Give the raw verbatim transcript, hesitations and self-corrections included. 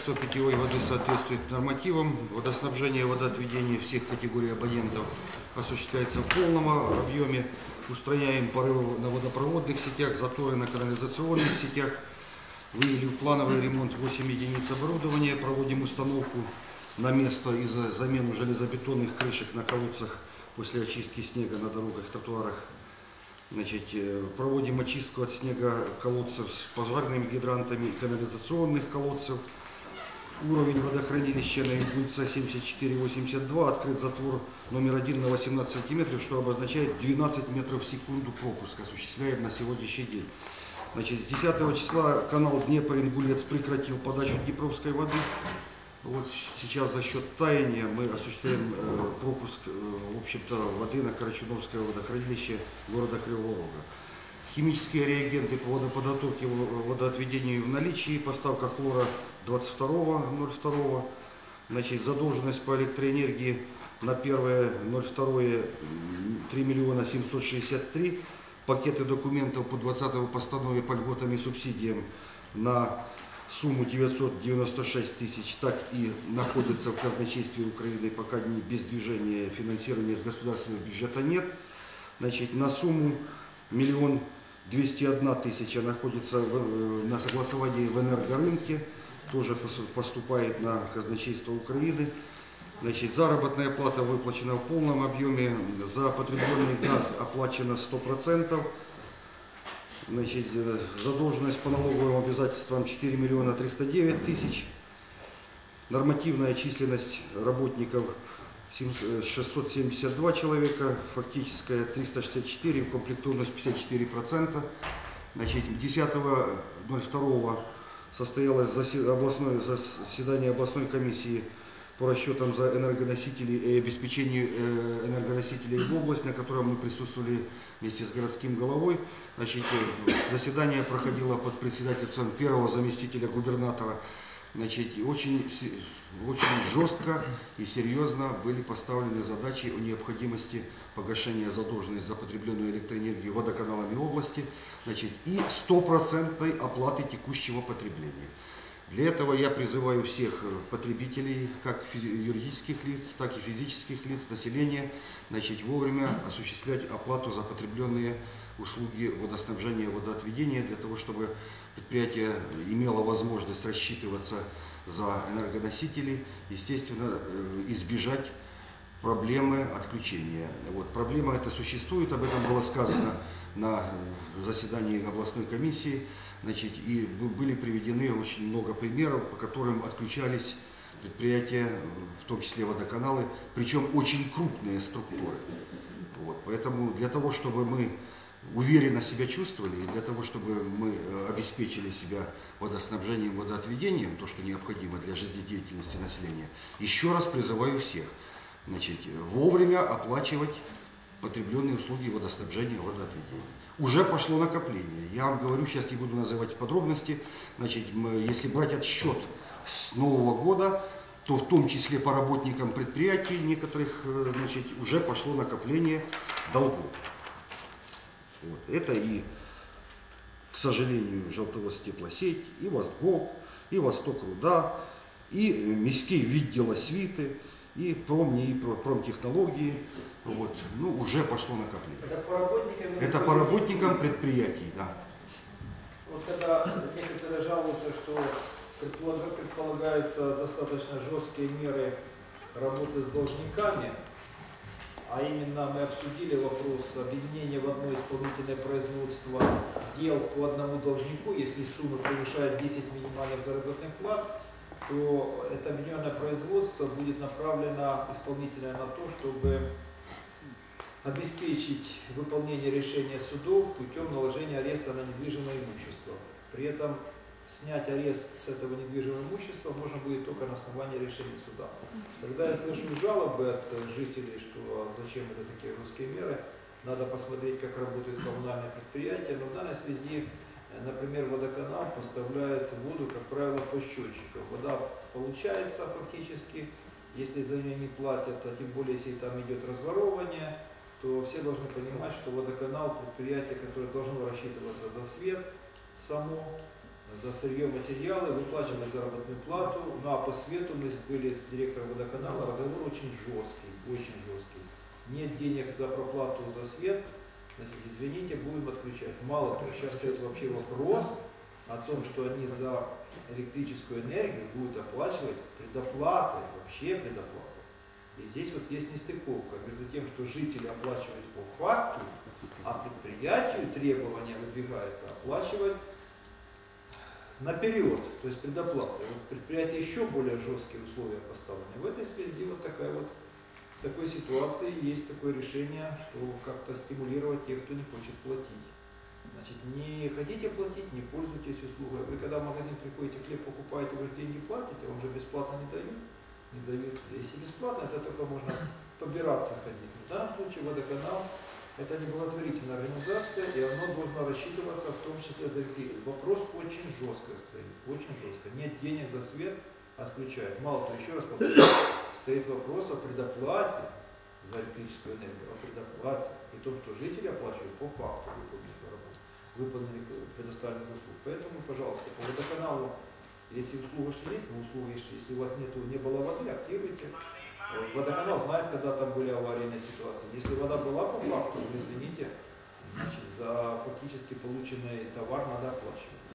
Качество питьевой воды соответствует нормативам. Водоснабжение и водоотведение всех категорий абонентов осуществляется в полном объеме. Устраняем порывы на водопроводных сетях, заторы на канализационных сетях. Вывели в плановый ремонт восемь единиц оборудования. Проводим установку на место и замену железобетонных крышек на колодцах после очистки снега на дорогах, тротуарах. Значит, проводим очистку от снега колодцев с пожарными гидрантами и канализационных колодцев. Уровень водохранилища на Ингульца семьдесят четыре восемьдесят два, открыт затвор номер один на восемнадцать сантиметров, что обозначает двенадцать метров в секунду пропуск осуществляем на сегодняшний день. Значит, с десятого числа канал Днепр-Ингулец прекратил подачу днепровской воды. Вот сейчас за счет таяния мы осуществляем э, пропуск э, в общем-то, воды на Карачуновское водохранилище города Кривого Рога. Химические реагенты по водоподготовке, водоотведению в наличии, поставка хлора двадцать второго ноль второго. Значит, задолженность по электроэнергии на первое ноль второе три миллиона семьсот шестьдесят три. Пакеты документов по двадцатой постанове по льготам и субсидиям на сумму девятьсот девяносто шесть тысяч так и находится в казначействе Украины, пока не без движения финансирования из государственного бюджета нет. Значит, на сумму миллион двести одна тысяча находится в, на согласовании в энергорынке, тоже поступает на казначейство Украины. Значит, заработная плата выплачена в полном объеме, за потребленный газ оплачено сто процентов. Значит, задолженность по налоговым обязательствам четыре миллиона триста девять тысяч. Нормативная численность работников шестьсот семьдесят два человека, фактическая триста шестьдесят четыре, комплектуемость пятьдесят четыре процента. Значит, десятого ноль второго состоялось областное, заседание областной комиссии по расчетам за энергоносители и обеспечению энергоносителей в область, на котором мы присутствовали вместе с городским головой. Значит, заседание проходило под председательством первого заместителя губернатора. Значит, очень, очень жестко и серьезно были поставлены задачи о необходимости погашения задолженности за потребленную электроэнергию водоканалами области, значит, и стопроцентной оплаты текущего потребления. Для этого я призываю всех потребителей, как юридических лиц, так и физических лиц, населения, значит, вовремя осуществлять оплату за потребленные услуги водоснабжения и водоотведения, для того, чтобы предприятие имело возможность рассчитываться за энергоносители, естественно, избежать проблемы отключения. Вот, проблема эта существует, об этом было сказано на заседании областной комиссии. Значит, и были приведены очень много примеров, по которым отключались предприятия, в том числе водоканалы, причем очень крупные структуры. Вот, поэтому для того, чтобы мы уверенно себя чувствовали, и для того, чтобы мы обеспечили себя водоснабжением, водоотведением, то, что необходимо для жизнедеятельности населения, еще раз призываю всех, значит, вовремя оплачивать потребленные услуги водоснабжения и водоотведения. Уже пошло накопление. Я вам говорю, сейчас не буду называть подробности. Значит, если брать отсчет с Нового года, то в том числе по работникам предприятий некоторых, значит, уже пошло накопление долгов. Вот. Это и, к сожалению, Желтоводстеплосеть, и Восток, и Восток-Руда, и Міський відділ освіти, и пром, и промтехнологии. Вот. Ну, уже пошло накопление. Это по работникам, Это по работникам предприятий, да. Вот когда некоторые жалуются, что предполагаются достаточно жесткие меры работы с должниками, а именно мы обсудили вопрос объединения в одно исполнительное производство дел по одному должнику, если сумма превышает десять минимальных заработных плат, то это объединенное производство будет направлено исполнительно на то, чтобы обеспечить выполнение решения судов путем наложения ареста на недвижимое имущество. При этом снять арест с этого недвижимого имущества можно будет только на основании решения суда. Когда я слышу жалобы от жителей, что зачем это такие жесткие меры, надо посмотреть, как работают коммунальные предприятия, но в данной связи, например, водоканал поставляет воду, как правило, по счетчику. Вода получается фактически, если за нее не платят, а тем более, если там идет разворовывание, то все должны понимать, что водоканал – предприятие, которое должно рассчитываться за свет само, за сырье, материалы, выплачивали заработную плату. Ну а по свету мы были с директором водоканала, разговор очень жесткий, очень жесткий. Нет денег за проплату за свет, значит, извините, будем отключать. Мало того, сейчас стоит вообще вопрос о том, что они за электрическую энергию будут оплачивать предоплаты, вообще предоплаты. И здесь вот есть нестыковка между тем, что жители оплачивают по факту, а предприятию требования выдвигается оплачивать наперед, то есть предоплаты. Вот предприятие еще более жесткие условия поставлены. В этой связи вот такая вот, в такой ситуации есть такое решение, что как-то стимулировать тех, кто не хочет платить. Значит, не хотите платить, не пользуйтесь услугой. Вы когда в магазин приходите, хлеб покупаете, вы же деньги платите, вам же бесплатно не дают. Не дают. Если бесплатно, это только можно побираться ходить. В данном случае водоканал — это не благотворительная организация, и оно должно рассчитываться в том числе за электричество. Вопрос очень жестко стоит, очень жестко. Нет денег за свет, отключают. Мало того, еще раз повторяю, стоит вопрос о предоплате за электрическую энергию, о предоплате, при том, что жители оплачивают по факту выполненных работ, выполненных предоставленных услуг. Поэтому, пожалуйста, по водоканалу, если услуга же есть, но услуга есть, если у вас нету, не было воды, активируйте. Водоканал знает, когда там были аварийные ситуации. Если вода была по факту, вы извините, значит, за фактически полученный товар надо оплачивать.